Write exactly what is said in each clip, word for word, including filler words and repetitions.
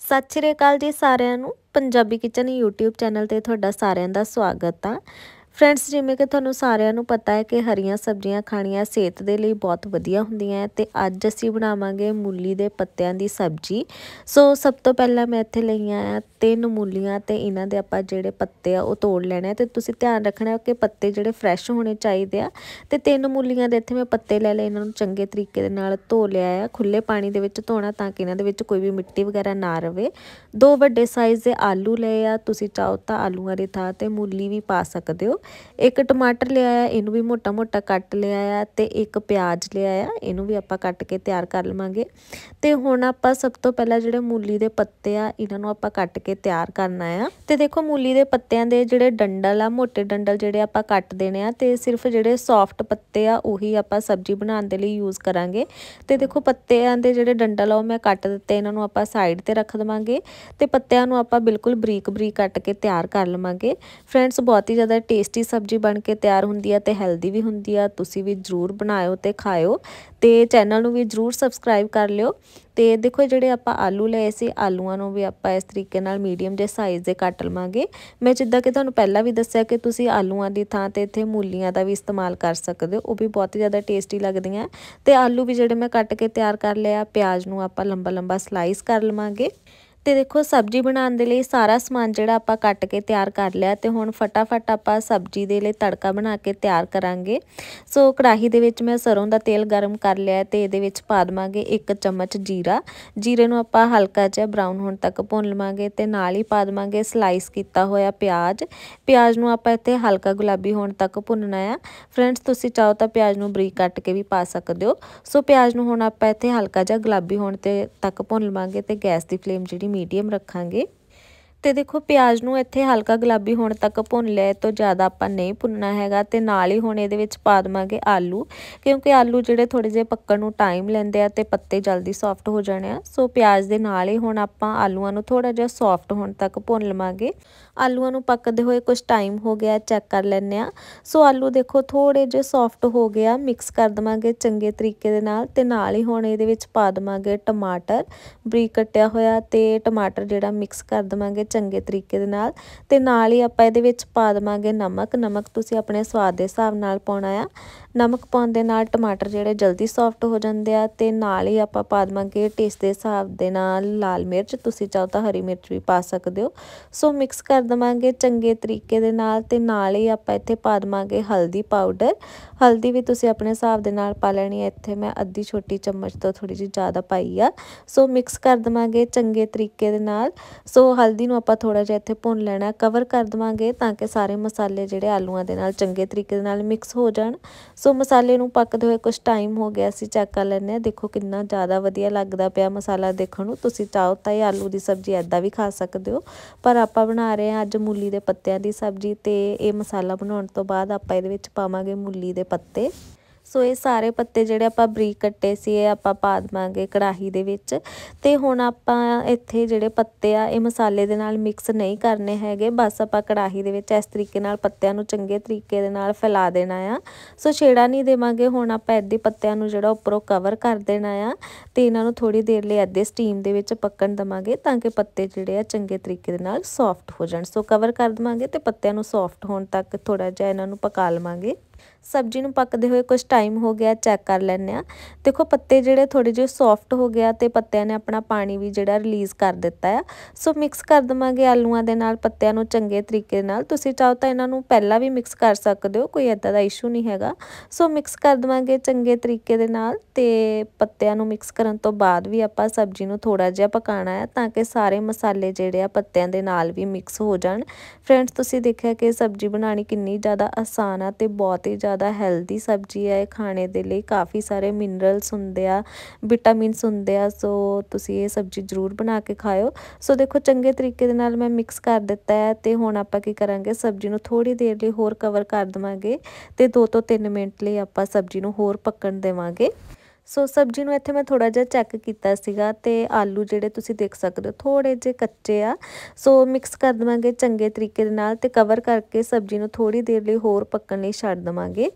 सत श्री अकाल जी सारिਆਂ ਨੂੰ पंजाबी किचन यूट्यूब चैनल ਤੇ ਤੁਹਾਡਾ ਸਾਰਿਆਂ ਦਾ ਸਵਾਗਤ ਆ। फ्रेंड्स जिमें कि ਤੁਹਾਨੂੰ ਸਾਰਿਆਂ ਨੂੰ ਪਤਾ ਹੈ ਕਿ ਹਰੀਆਂ ਸਬਜ਼ੀਆਂ ਖਾਣੀਆਂ ਸਿਹਤ ਦੇ ਲਈ ਬਹੁਤ ਵਧੀਆ ਹੁੰਦੀਆਂ ਹੈ ਤੇ ਅੱਜ ਅਸੀਂ ਬਣਾਵਾਂਗੇ ਮੂਲੀ ਦੇ ਪੱਤਿਆਂ ਦੀ ਸਬਜ਼ੀ। ਸੋ ਸਭ ਤੋਂ ਪਹਿਲਾਂ ਮੈਂ ਇੱਥੇ ਲਈਆਂ ਆ ਤਿੰਨ ਮੂਲੀਆਂ ਤੇ ਇਹਨਾਂ ਦੇ ਆਪਾਂ ਜਿਹੜੇ ਪੱਤੇ ਆ ਉਹ ਤੋੜ ਲੈਣੇ ਆ ਤੇ ਤੁਸੀਂ ਧਿਆਨ ਰੱਖਣਾ ਕਿ ਪੱਤੇ ਜਿਹੜੇ ਫਰੈਸ਼ ਹੋਣੇ ਚਾਹੀਦੇ ਆ। ਤੇ ਤਿੰਨ ਮੂਲੀਆਂ ਦੇ ਇੱਥੇ ਮੈਂ ਪੱਤੇ ਲੈ ਲਏ, ਇਹਨਾਂ ਨੂੰ ਚੰਗੇ ਤਰੀਕੇ ਦੇ ਨਾਲ ਧੋ ਲਿਆ ਆ। ਖੁੱਲੇ ਪਾਣੀ ਦੇ ਵਿੱਚ ਧੋਣਾ ਤਾਂ ਕਿ ਇਹਨਾਂ ਦੇ ਵਿੱਚ ਕੋਈ ਵੀ ਮਿੱਟੀ ਵਗੈਰਾ ਨਾ ਰਵੇ। ਦੋ ਵੱਡੇ ਸਾਈਜ਼ ਦੇ ਆਲੂ ਲਏ ਆ, ਤੁਸੀਂ ਚਾਹੋ ਤਾਂ ਆਲੂਆਂ ਦੀ ਥਾਂ ਤੇ ਮੂਲੀ ਵੀ ਪਾ ਸਕਦੇ ਹੋ। एक टमाटर लिया है, इनू भी मोटा मोटा कट लिया है ते एक प्याज लिया है, इनू भी आपां कट के तैयार कर लवांगे। ते हुण आपां सब तो पहला जिहड़े मूली दे पत्ते आ इन्हां नूं आपां कट के तैयार करना है। ते देखो मूली दे पत्तियां दे जिहड़े डंडल आ मोटे डंडल जिहड़े आपां कट देने आ ते सिर्फ जिहड़े सॉफ्ट पत्ते आ उही आपां सब्जी बनाउण दे लई यूज़ करांगे। ते देखो पत्तियां दे जिहड़े डंडल आ मैं कट दित्ते, इन्हां नूं आपां साइड ते रख देवांगे ते पत्तियां नूं आपां बिल्कुल बरीक बरीक कट के तैयार कर लवांगे। फ्रेंड्स बहुत ही ज़्यादा टेस्टी सब्जी बन के तैयार होंदी है ते हेल्दी भी होंदी है, तुसी भी जरूर बनाओ ते खाओ ते चैनल नूं भी जरूर सबसक्राइब कर लियो। ते देखो जिहड़े आपां आलू लए सी आलूआं नूं भी आपां इस तरीके नाल मीडियम जे साइज़ दे कट लवांगे। मैं जिद्दां कि तुहानूं पहलां भी दस्सिआ कि तुसी आलूआं दी थां ते इत्थे मूलियां दा भी इस्तेमाल कर सकदे हो, वो भी बहुत ही ज़्यादा टेस्टी लगदियां। ते आलू भी जिहड़े मैं कट के तैयार कर लिया, प्याज नूं आपां लंबा लंबा स्लाइस कर लवांगे। तो देखो सब्जी बनाने के लिए सारा समान जिहड़ा आपां कट के तैयार कर लिया ते हुण फटाफट आपां सब्जी दे लिए तड़का बना के तैयार करांगे। सो कड़ाही दे विच मैं सरों दा तेल गर्म कर लिया ते इहदे विच पा देवांगे एक चम्मच जीरा। जीरे नूं आपां हल्का जिहा ब्राउन होण तक भुन लवांगे ते नाल ही पा देवांगे स्लाइस कीता होया प्याज। प्याज नूं आपां इत्थे हल्का गुलाबी होण तक भुनना है। फ्रेंड्स तुसीं चाहो तां प्याज नूं बरीक कट के भी पा सकदे हो। सो प्याज नूं हुण आपां इत्थे हल्का जिहा गुलाबी होण ते तक भुन लवांगे ते गैस दी फ्लेम जिहड़ी मीडियम रखांगे। तो देखो प्याज नूं इत्थे हल्का गुलाबी होने तक भुन लिया, तो ज़्यादा आपां नहीं भुनना हैगा। ते नाल ही हुण इहदे विच पा देवांगे आलू, क्योंकि आलू जिहड़े थोड़े जिहे पक्कण नूं टाइम लैंदे आ ते पत्ते जल्दी सॉफ्ट हो जाणे आ। सो प्याज दे नाल ही हुण आपां आलूआं नूं थोड़ा जिहा सॉफ्ट होण तक भुन लवांगे। आलूआं नूं पकदे होए कुछ टाइम हो गया, चैक कर लैंदे आ। सो आलू देखो थोड़े जिहे सॉफ्ट हो गया, मिक्स कर देवांगे चंगे तरीके दे नाल ते नाल ही हुण इहदे विच पा देवांगे टमाटर बरीक कट्टिया होया ते टमाटर जिहड़ा मिक्स कर देवांगे चंगे तरीके दे नाल ते नाल ही आपां इहदे विच पा देवांगे नमक। नमक तुसीं अपने स्वाद दे हिसाब नाल पाउणा आ। नमक पाउण दे नाल टमाटर जिहड़े जल्दी सॉफ्ट हो जांदे आ ते नाल ही आपां पा देवांगे टेस्ट दे हिसाब दे नाल लाल मिर्च, तुसीं चाहो तां हरी मिर्च भी पा सकदे हो। सो मिक्स कर देवांगे चंगे तरीके दे नाल ते नाल ही आपां इत्थे पा देवांगे हल्दी पाउडर। हल्दी भी तुसीं अपने हिसाब दे नाल पा लैणी है, इत्थे मैं अद्धी छोटी चम्मच तो थोड़ी जी ज़्यादा पाई आ। सो मिक्स कर देवांगे चंगे तरीके दे नाल। सो हल्दी नूं आपां थोड़ा जिहा इत्थे भुन लैणा, कवर कर देवांगे ताकि सारे मसाले जिहड़े आलूआं दे नाल चंगे तरीके दे नाल मिक्स हो जाण। सो मसाले नूं पकदे होए कुछ टाइम हो गया, असीं चैक कर लैंदे आ। देखो कितना ज़्यादा वधिया लगदा पिया मसाला देखण नूं। तुसीं चाहो तां इह आलू दी सब्जी ऐदां भी खा सकदे हो, पर आपां बना रहे हां अज मूली दे पत्तिआं दी सब्जी ते इह मसाला बनाउण तो बाद आपां इहदे विच पावांगे मूली दे पत्ते। सो ये सारे पत्ते जिहड़े आपां बरीक कट्टे सी ये आपां पा देवांगे कड़ाही दे विच। ते हुण आपां इत्थे जिहड़े पत्ते आ ये मसाले दे नाल मिक्स नहीं करने हैगे, बस आपां कड़ाही दे विच इस तरीके नाल पत्तिआं नूं चंगे तरीके दे नाल फैला देना आ। सो छेड़ा नहीं देवांगे। हुण आपां इदां पत्तिआं नूं जिहड़ा उपरों कवर कर देना आ ते इन्हां नूं थोड़ी देर लई इदां स्टीम दे विच पक्कण देवांगे ताकि पत्ते जिहड़े आ चंगे तरीके दे नाल सॉफ्ट हो जाण। सो कवर कर देवांगे ते पत्तिआं नूं सॉफ्ट होण तक थोड़ा जिहा इन्हां नूं पका लवांगे। सब्जी नूं पकदे होए कुछ टाइम हो गया, चैक कर लैंदे आ। देखो पत्ते जिहड़े थोड़े जिहे सॉफ्ट हो गया ते पत्तिआं ने अपना पानी भी जिहड़ा रिलीज़ कर दित्ता है। सो मिक्स कर देवांगे आलूआं दे नाल पत्तिआं नूं चंगे तरीके नाल। तुसीं चाहो तां इन्हां नूं पहलां भी मिक्स कर सकदे हो, कोई इदां दा इशू नहीं हैगा। सो मिक्स कर देवांगे चंगे तरीके दे नाल ते पत्तिआं नूं मिक्स करन तो बाद भी आपां सब्जी नूं थोड़ा जिहा पकाना है ताकि सारे मसाले जिहड़े आ पत्तिआं दे नाल भी मिक्स हो जाण। फ्रेंड्स तुसीं देखिआ कि सब्जी बनानी किन्नी ज़्यादा आसान आ ते बहुत ही ज़्यादा हैल्दी सब्जी है। खाने दे लई काफ़ी सारे मिनरल्स हुंदे आ, विटामिनस हुंदे आ। सो तुसीं ये सब्जी जरूर बना के खाओ। सो देखो चंगे तरीके दे नाल मैं मिक्स कर दित्ता है ते हुण आपां की करांगे सब्जी नूं थोड़ी देर लई होर कवर कर देवांगे ते दो तो तीन मिनट लई आपां सब्जी नूं होर पक्कण देवांगे। सो सब्जी नूं इत्थे मैं थोड़ा जिहा चैक कीता सीगा ते आलू जिहड़े तुसीं देख सकदे हो थोड़े जे कच्चे आ। सो मिक्स कर देवांगे चंगे तरीके दे नाल ते कवर करके सब्जी नूं थोड़ी देर लई होर पक्कण लई छड्ड देवांगे।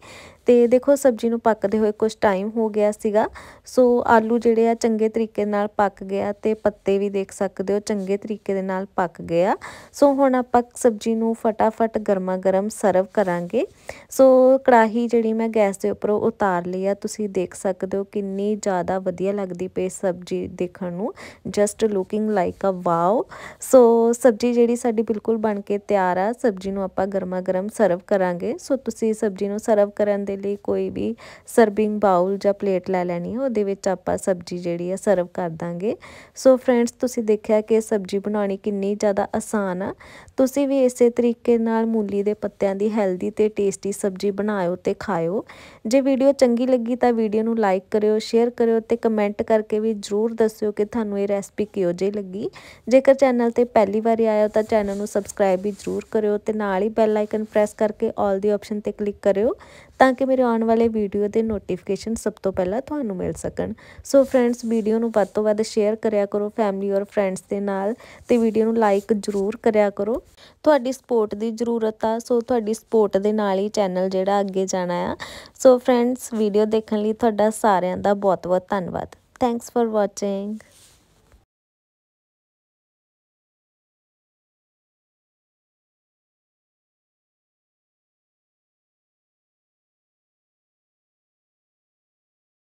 ਤੇ ਦੇਖੋ ਸਬਜ਼ੀ ਨੂੰ ਪੱਕਦੇ ਹੋਏ ਕੁਝ ਟਾਈਮ ਹੋ ਗਿਆ ਸੀਗਾ। ਸੋ ਆਲੂ ਜਿਹੜੇ ਆ ਚੰਗੇ ਤਰੀਕੇ ਨਾਲ ਪੱਕ ਗਿਆ ਤੇ ਪੱਤੇ ਵੀ ਦੇਖ ਸਕਦੇ ਹੋ ਚੰਗੇ ਤਰੀਕੇ ਦੇ ਨਾਲ ਪੱਕ ਗਿਆ। ਸੋ ਹੁਣ ਆਪਾਂ ਸਬਜ਼ੀ ਨੂੰ ਫਟਾਫਟ ਗਰਮਾ ਗਰਮ ਸਰਵ ਕਰਾਂਗੇ। ਸੋ ਕੜਾਹੀ ਜਿਹੜੀ ਮੈਂ ਗੈਸ ਦੇ ਉੱਪਰੋਂ ਉਤਾਰ ਲਈ ਆ, ਤੁਸੀਂ ਦੇਖ ਸਕਦੇ ਹੋ ਕਿੰਨੀ ਜ਼ਿਆਦਾ ਵਧੀਆ ਲੱਗਦੀ ਪਈ ਸਬਜ਼ੀ ਦੇਖਣ ਨੂੰ, just looking like a wow. So ਸਬਜ਼ੀ ਜਿਹੜੀ ਸਾਡੀ ਬਿਲਕੁਲ ਬਣ ਕੇ ਤਿਆਰ ਆ। ਸਬਜ਼ੀ ਨੂੰ ਆਪਾਂ ਗਰਮਾ ਗਰਮ ਸਰਵ ਕਰਾਂਗੇ। ਸੋ ਤੁਸੀਂ ਸਬਜ਼ੀ ਨੂੰ ਸਰਵ ਕਰਨ ਦੇ ਲਈ ਕੋਈ ਵੀ ਸਰਵਿੰਗ ਬਾਉਲ ਜਾਂ ਪਲੇਟ ਲੈ ਲੈਣੀ ਹੈ, ਉਹਦੇ ਵਿੱਚ ਆਪਾਂ ਸਬਜ਼ੀ ਜਿਹੜੀ ਆ ਸਰਵ ਕਰ ਦਾਂਗੇ। ਸੋ ਫਰੈਂਡਸ, ਤੁਸੀਂ ਦੇਖਿਆ ਕਿ ਸਬਜ਼ੀ ਬਣਾਉਣੀ ਕਿੰਨੀ ਜ਼ਿਆਦਾ ਆਸਾਨ ਆ। ਤੁਸੀਂ ਵੀ ਇਸੇ ਤਰੀਕੇ ਨਾਲ ਮੂਲੀ ਦੇ ਪੱਤਿਆਂ ਦੀ ਹੈਲਦੀ ਤੇ ਟੇਸਟੀ ਸਬਜ਼ੀ ਬਣਾਇਓ ਤੇ ਖਾਇਓ। ਜੇ ਵੀਡੀਓ ਚੰਗੀ ਲੱਗੀ ਤਾਂ ਵੀਡੀਓ ਨੂੰ ਲਾਈਕ ਕਰਿਓ, ਸ਼ੇਅਰ ਕਰਿਓ ਤੇ ਕਮੈਂਟ ਕਰਕੇ ਵੀ ਜ਼ਰੂਰ ਦੱਸਿਓ ਕਿ ਤੁਹਾਨੂੰ ਇਹ ਰੈਸਪੀ ਕਿਹੋ ਜਿਹੀ ਲੱਗੀ। ਜੇਕਰ ਚੈਨਲ ਤੇ ਪਹਿਲੀ ਵਾਰੀ ਆਇਓ ਤਾਂ ਚੈਨਲ ਨੂੰ ਸਬਸਕ੍ਰਾਈਬ ਵੀ ਜ਼ਰੂਰ ਕਰਿਓ ਤੇ ਨਾਲ ਹੀ ਬੈਲ ਆਈਕਨ ਪ੍ਰੈਸ ਕਰਕੇ ਆਲ ਦੀ ਆਪਸ਼ਨ ਤੇ ਕਲਿੱਕ ਕਰਿਓ ਤਾਂ ਕਿ ਮੇਰੇ ਆਉਣ ਵਾਲੇ ਵੀਡੀਓ ਦੇ ਨੋਟੀਫਿਕੇਸ਼ਨ ਸਭ ਤੋਂ ਪਹਿਲਾਂ ਤੁਹਾਨੂੰ ਮਿਲ ਸਕਣ। ਸੋ ਫਰੈਂਡਸ, ਵੀਡੀਓ ਨੂੰ ਵੱਧ ਤੋਂ ਵੱਧ ਸ਼ੇਅਰ ਕਰਿਆ ਕਰੋ ਫੈਮਿਲੀ ਔਰ ਫਰੈਂਡਸ ਦੇ ਨਾਲ ਤੇ ਵੀਡੀਓ ਨੂੰ ਲਾਈਕ ਜ਼ਰੂਰ ਕਰਿਆ ਕਰੋ। ਤੁਹਾਡੀ ਸਪੋਰਟ ਦੀ ਜ਼ਰੂਰਤ ਆ। ਸੋ ਤੁਹਾਡੀ ਸਪੋਰਟ ਦੇ ਨਾਲ ਹੀ ਚੈਨਲ ਜਿਹੜਾ ਅੱਗੇ ਜਾਣਾ ਆ। ਸੋ ਫਰੈਂਡਸ, ਵੀਡੀਓ ਦੇਖਣ ਲਈ ਤੁਹਾਡਾ ਸਾਰਿਆਂ ਦਾ ਬਹੁਤ ਬਹੁਤ ਧੰਨਵਾਦ। Thanks for watching.